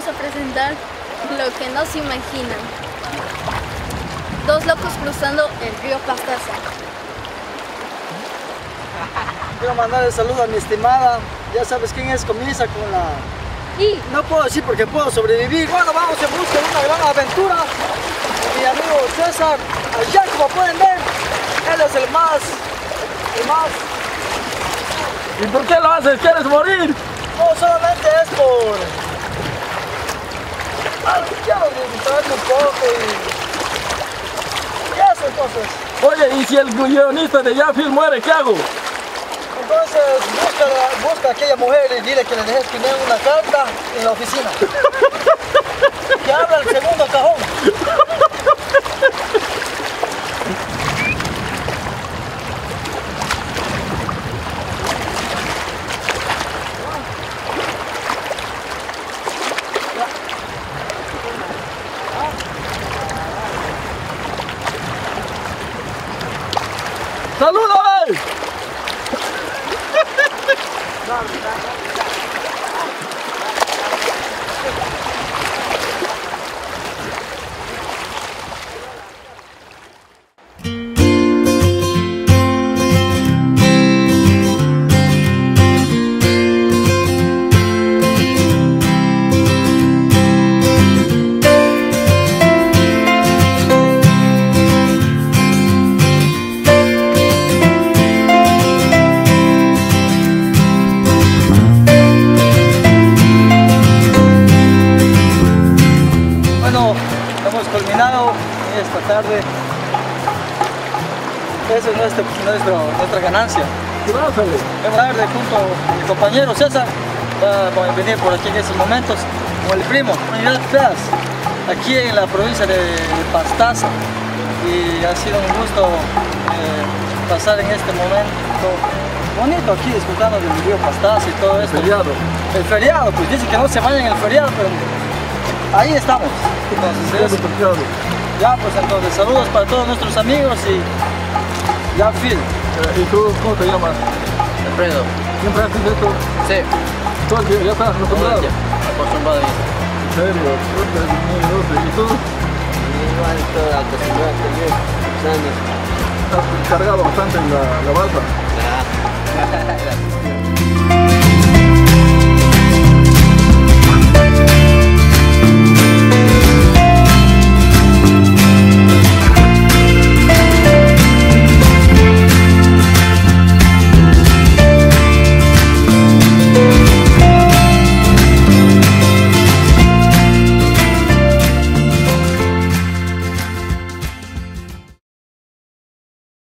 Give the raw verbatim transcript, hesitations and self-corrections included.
a presentar lo que no se imaginan. Dos locos cruzando el río Pastaza. Quiero mandar el saludo a mi estimada, ya sabes quién es, comienza con la... Y no puedo decir porque puedo sobrevivir. Bueno, vamos en busca de una gran aventura. Mi amigo César, allá como pueden ver, él es el más, el más... ¿Y por qué lo haces? ¿Quieres morir? No, solamente es por... Ah, quiero distraerme un poco y... y eso entonces. Oye, ¿y si el guionista de Yafil muere, qué hago? Entonces busca, busca a aquella mujer y dile que le dejes escribir una carta en la oficina. Que abra el segundo cajón. ¡Saludos! Culminado esta tarde. Esa es nuestra, nuestra, nuestra ganancia. Esta tarde junto a mi compañero César va a venir por aquí en estos momentos con el primo, Unidad Feas, aquí en la provincia de Pastaza, y ha sido un gusto eh, pasar en este momento bonito aquí disfrutando del río Pastaza y todo esto. El feriado. El feriado, pues dice que no se vayan en el feriado, pero ahí estamos. Entonces, es, ya pues entonces, saludos para todos nuestros amigos y ya Phil. ¿Y tú cómo te llamas? Alfredo. ¿Siempre haces esto? Sí. ¿Tú ya estás acostumbrado? Acostumbrado a esto. ¿En serio? ¿Y tú? Igual estoy acostumbrado también, años. ¿Has cargado bastante en la, la balsa?